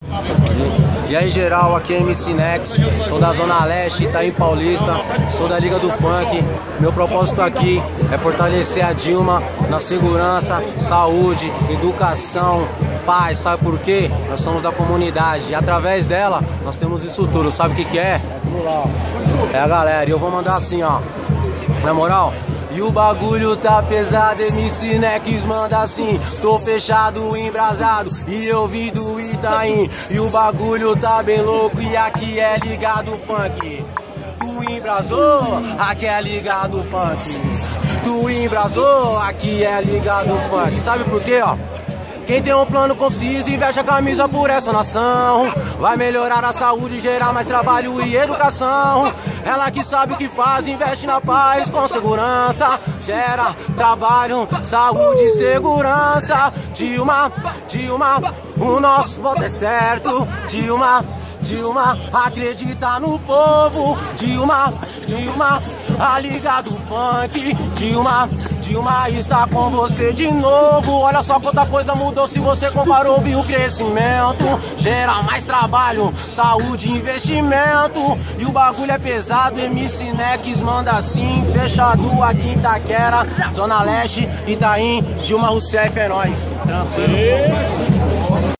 E aí geral, aqui é MC Nex, sou da Zona Leste, Itaim Paulista, sou da Liga do Funk. Meu propósito aqui é fortalecer a Dilma na segurança, saúde, educação, paz, sabe por quê? Nós somos da comunidade e através dela nós temos isso tudo, sabe o que que é? É a galera, e eu vou mandar assim, ó, na moral. E o bagulho tá pesado, MC Nex manda assim. Tô fechado, embrasado, e eu vim do Itaim. E o bagulho tá bem louco, e aqui é ligado funk. Tu embrasou, aqui é ligado funk. Tu embrasou, aqui é ligado funk. Sabe por quê, ó? Quem tem um plano conciso e veste a camisa por essa nação, vai melhorar a saúde, gerar mais trabalho e educação. Ela que sabe o que faz, investe na paz com segurança, gera trabalho, saúde e segurança. Dilma, o nosso voto é certo. Dilma, acredita no povo. Dilma, a Liga do Funk. Dilma está com você de novo. Olha só quanta coisa mudou se você comparou, viu o crescimento. Gera mais trabalho, saúde e investimento. E o bagulho é pesado, MC Nex manda assim. Fechado aqui em Itaquera, Zona Leste, Itaim, Dilma Rousseff é nóis. Tranquilo.